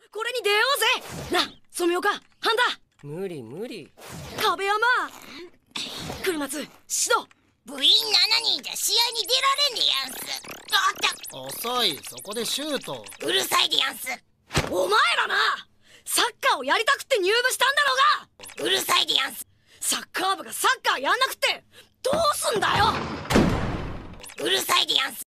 これに出ようぜ。な、染岡、半田。 無理無理。 壁山、栗松、シド。 部員7人じゃ試合に出られんでやんす。 遅い。そこでシュート。 うるさいでやんす。 お前らな、サッカーをやりたくって入部したんだろうが。 うるさいでやんす。 サッカー部がサッカーやんなくってどうすんだよ。 うるさいでやんす。